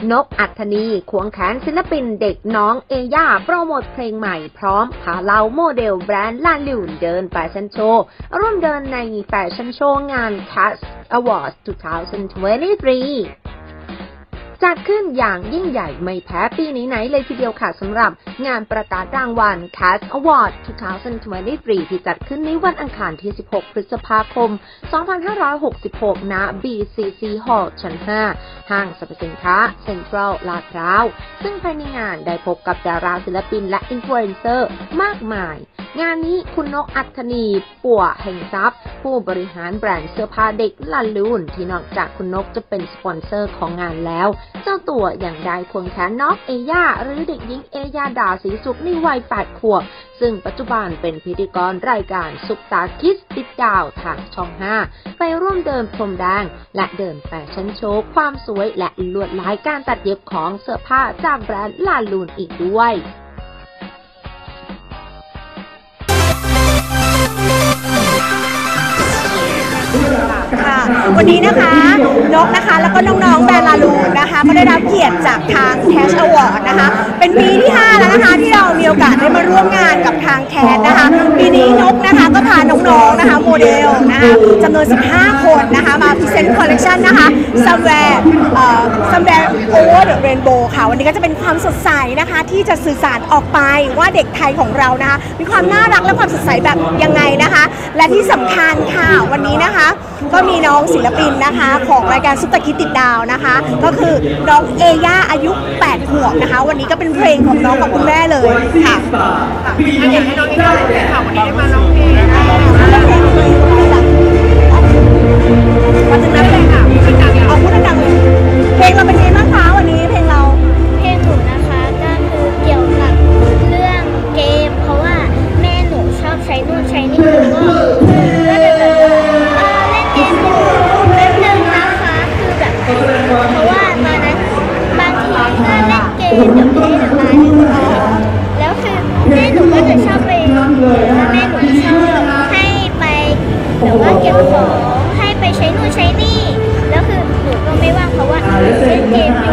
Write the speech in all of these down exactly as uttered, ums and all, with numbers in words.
นกอัฏนีควงแขนศิลปินเด็กน้องเอย่าโปรโมทเพลงใหม่พร้อมพาเหล่าโมเดลแบรนด์ลาลิวเดินแฟชั่นโชว์ร่วมเดินในแฟชั่นโชว์งาน Catch Awards สองพันยี่สิบสามจัดขึ้นอย่างยิ่งใหญ่ไม่แพ้ปีไหนๆเลยทีเดียวค่ะสำหรับงานประกาศรางวัล Catch Awards สองพันยี่สิบสามที่จัดขึ้นในวันอังคารที่สิบหกพฤษภาคมสองพันห้าร้อยหกสิบหกณ บี ซี ซี Hall ชั้นห้าห้างสรรพสินค้าเซ็นทรัลลาดพร้าวซึ่งภายในงานได้พบกับดาราศิลปินและอินฟลูเอนเซอร์มากมายงานนี้คุณนกอัฏนีปัวแห่งทรัพย์ผู้บริหารแบรนด์เสื้อผ้าเด็กลาลูนที่นอกจากคุณนกจะเป็นสปอนเซอร์ของงานแล้วเจ้าตัวอย่างได้ควงแขนน้องเอย่าหรือเด็กหญิงเอย่าดาศรีสุขในวัยแปดขวบซึ่งปัจจุบันเป็นพิธีกรรายการซุปตาคิสติดดาวทางช่องห้าไปร่วมเดินพรมแดงและเดินแฟชั่นโชว์ความสวยและลวดลายการตัดเย็บของเสื้อผ้าจากแบรนด์ลาลูนอีกด้วยค่ะวันนี้นะคะนกนะคะแล้วก็น้องๆแบรนด์ลาลูนนะคะก็ได้รับเกียรติจากทาง Catch Award นะคะเป็นปีที่ห้าแล้วนะคะที่เรามีโอกาสได้มาร่วมงานกับทาง Catch นะคะปีนี้นกนะคะก็พาน้องๆนะคะโมเดลนะคะจำนวนสิบห้าคนนะคะมาพรีเซนต์คอลเลคชันนะคะ Somewhere เอ่อ Somewhere Over the Rainbow ค่ะวันนี้ก็จะเป็นความสดใสนะคะที่จะสื่อสารออกไปว่าเด็กไทยของเรานะคะมีความน่ารักและความสดใสแบบยังไงนะคะและที่สำคัญค่ะวันนี้นะคะก็มีน้องศิลปินนะคะของรายการซุปตาคิดติดดาวนะคะก็คือน้องเอย่าอายุแปดขวบนะคะวันนี้ก็เป็นเพลงของน้องกับคุณแม่เลยค่ะอยากให้น้องเอย่าเลยค่ะวันนี้ได้มาร้องเพลงมาถึงนั้นเลยค่ะเอาพูดดังๆเลยเพลงเราเป็นไงบ้างคะวันนี้เพลงเราเพลงหนูนะคะก็คือเกี่ยวกับเรื่องเกมเพราะว่าแม่หนูชอบใช้นู่นใช้นี่แล้วก็ก็จะแบบเล่นเกมอยู่แป๊บนึงนะคะคือแบบเพราะว่าตอนนั้นบางทีก็เล่นเกมเดี๋ยวไม่ได้ทำงานแล้วคือแม่หนูก็จะชอบไปแม่หนูชอบให้ไปแบบว่าเก็บของให้ไปใช้นู่นใช้นี่แล้วคือหนูก็ไม่ว่างเพราะว่าเล่นเกมอยู่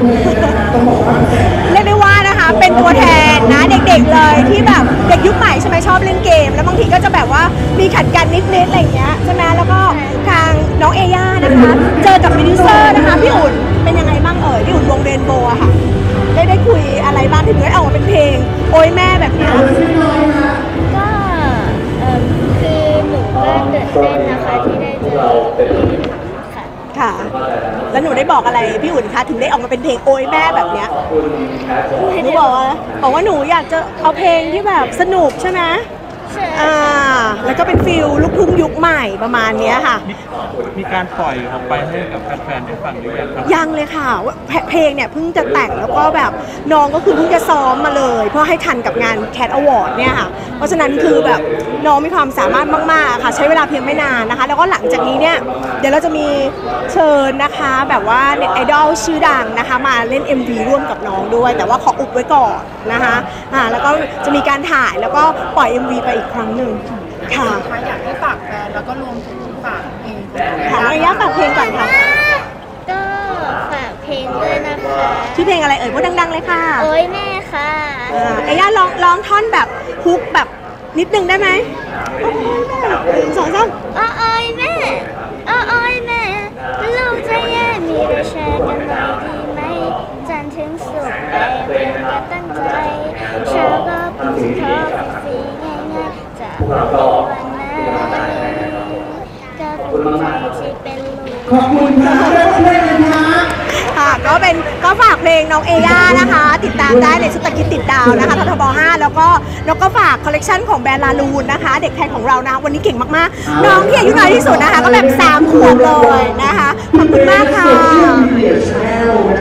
เรียกได้ว่านะคะเป็นตัวแทนนะเด็กๆเลยที่แบบเด็กยุคใหม่ใช่ไหมชอบเล่นเกมแล้วบางทีก็จะแบบว่ามีขัดกันนิดๆอะไรอย่างเงี้ยใช่ไหมแล้วก็ทางน้องเอย่านะคะเจอกับโปรดิวเซอร์นะคะพี่อุ่นเป็นยังไงบ้างเอ่ยพี่อุ่นวงเรนโบว์อะค่ะได้ได้คุยอะไรบ้างถึงได้ออกมาเป็นเพลงโอ้ยแม่แบบนี้ก็เออคือหนูก็ตื่นเต้นนะคะที่ได้เจอค่ะค่ะแล้วหนูได้บอกอะไรพี่อุ่นคะถึงได้ออกมาเป็นเพลงโอ้ยแม่แบบเนี้ยหนูบอกว่าบอกว่าหนูอยากจะเอาเพลงที่แบบสนุกใช่ไหมอ่าแล้วก็เป็นฟิลลูกทุ่งยุคใหม่ประมาณนี้ค่ะมีการปล่อยออกไปให้กับแฟนๆได้ฟังหรือยังครับยังเลยค่ะเพลงเนี่ยเพิ่งจะแต่งแล้วก็แบบน้องก็คือเพิ่งจะซ้อมมาเลยเพื่อให้ทันกับงาน Catch Award เนี่ยค่ะเพราะฉะนั้นคือแบบน้องมีความสามารถมากๆค่ะใช้เวลาเพียงไม่นานนะคะแล้วก็หลังจากนี้เนี่ยเดี๋ยวเราจะมีเชิญนะคะแบบว่าเน็ตไอดอลชื่อดังนะคะมาเล่น เอ็ม วี ร่วมกับน้องด้วยแต่ว่าขออุบไว้ก่อนนะคะอ่าแล้วก็จะมีการถ่ายแล้วก็ปล่อย เอ็ม วี ไปอีกครั้งหนึ่งค่ะอยากให้ฝากแฟนแล้วก็รวมถึงฝากเพลงค่ะระยะฝากเพลงก่อนค่ะก็ฝากเพลงด้วยนะคะชื่อเพลงอะไรเอ่ยพูดดังๆเลยค่ะโอ้ยแม่ค่ะเอย่าร้องร้องท่อนแบบฮุกแบบนิดนึงได้ไหมสองสามโอ้ยแม่โอ้ยแม่ลูกจะแย่มีได้แชร์กันหน่อยดีไหมจันทร์ถึงศุกร์ไปเรียนก็ตั้งใจเช้าก็พูดขอฟรีง่ายๆจากวันนั้นก็ภูมิใจที่เป็นลูกขอบคุณค่ะด้วยนะคะค่ะก็เป็นก็ฝากเพลงน้องเอย่านะคะติดตามได้ในซุปตาคิดติดดาวนะคะททบห้าแล้วก็แล้วก็ฝากคอลเลคชันของแบรนด์ลาลูนนะคะเด็กไทยของเรานะวันนี้เก่งมากๆน้องที่อายุน้อยที่สุดนะคะก็แบบสามขวบเลยนะคะขอบคุณมากค่ะ